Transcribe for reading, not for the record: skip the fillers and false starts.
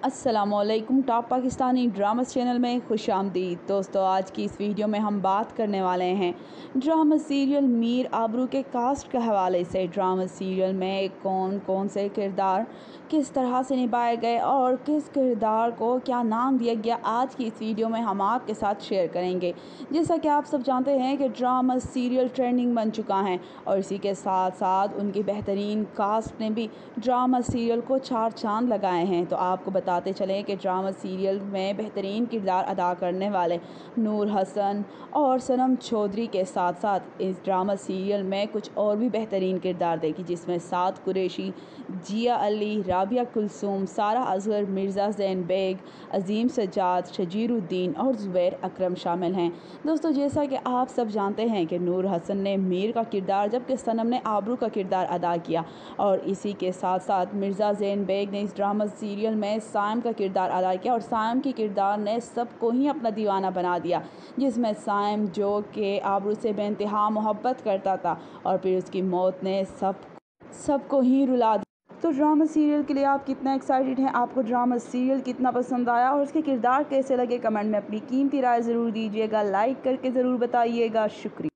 अस्सलामुअलैकुम। Top Pakistani drama channel में खुश आमदीद। दोस्तों, आज की इस वीडियो में हम बात करने वाले हैं ड्रामा सीरियल मीर आबरू के कास्ट के हवाले से। ड्रामा सीरियल में कौन कौन से किरदार किस तरह से निभाए गए और किस किरदार को क्या नाम दिया गया, आज की इस वीडियो में हम आपके साथ शेयर करेंगे। जैसा कि आप सब जानते हैं कि ड्रामा सीरियल ट्रेंडिंग बन चुका है और इसी के साथ साथ उनकी बेहतरीन कास्ट ने भी ड्रामा सीरियल को चार चांद लगाए हैं। तो आपको बताते चलें कि ड्रामा सीरियल में बेहतरीन किरदार अदा करने वाले नूर हसन और सनम चौधरी के साथ साथ इस ड्रामा सीरियल में कुछ और भी बेहतरीन किरदार देखी, जिसमें साद कुरैशी, जिया अली, राबिया कुलसूम, सारा असगर, मिर्ज़ा ज़ैन बेग, अजीम सज्जाद, शजीरुद्दीन और ज़ुबैर अकरम शामिल हैं। दोस्तों, जैसा कि आप सब जानते हैं कि नूर हसन ने मीर का किरदार जबकि सनम ने आबरू का किरदार अदा किया और इसी के साथ साथ मिर्ज़ा ज़ैन बेग ने इस ड्रामा सीरियल में साइम का किरदार अदा किया और साइम के किरदार ने सबको ही अपना दीवाना बना दिया, जिसमें साइम जो कि आबरू से बेइंतहा मोहब्बत करता था और फिर उसकी मौत ने सबको ही रुला दिया। तो ड्रामा सीरियल के लिए आप कितना एक्साइटेड हैं? आपको ड्रामा सीरियल कितना पसंद आया और उसके किरदार कैसे लगे? कमेंट में अपनी कीमती राय ज़रूर दीजिएगा, लाइक करके ज़रूर बताइएगा। शुक्रिया।